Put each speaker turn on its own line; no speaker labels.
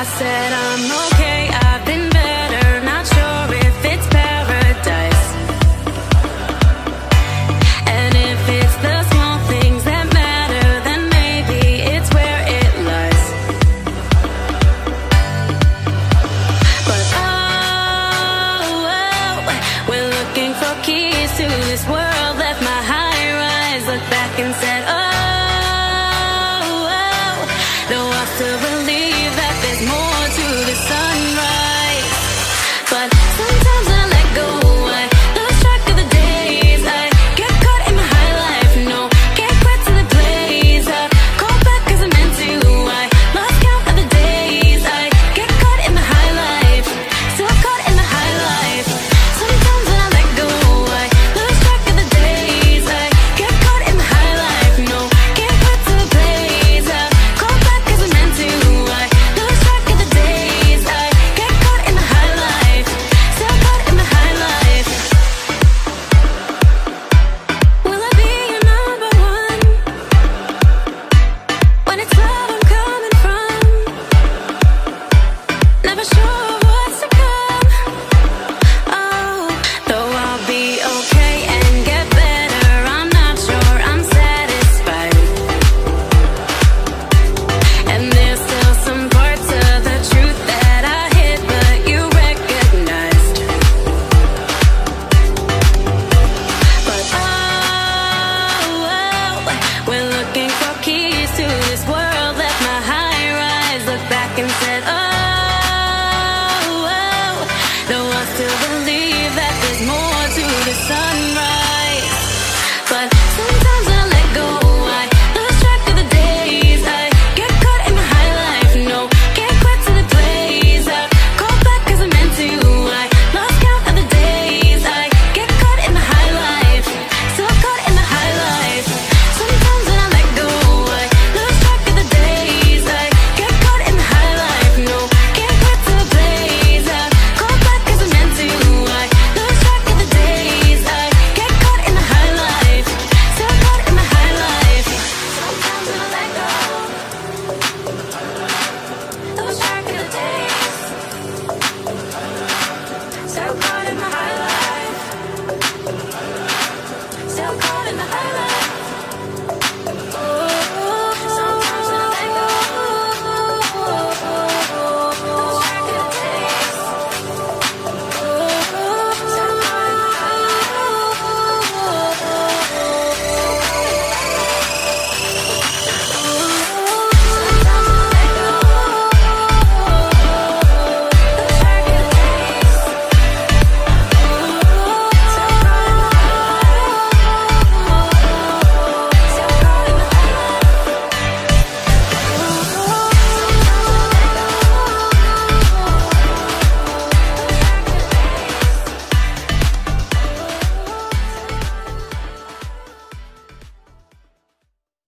I said I'm okay, I've been better, not sure if it's paradise. And if it's the small things that matter, then maybe it's where it lies. But oh, we're looking for keys to this world. Left my high rise, look back and said